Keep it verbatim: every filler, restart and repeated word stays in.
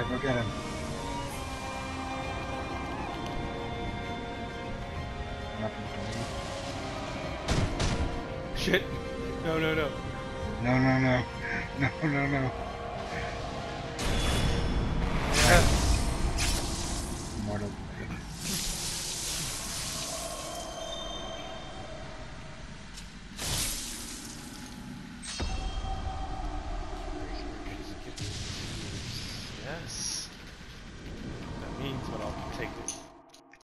Go get him. Nothing to leave. Shit. No, no, no. No, no, no. No, no, no. Yeah. Mortal.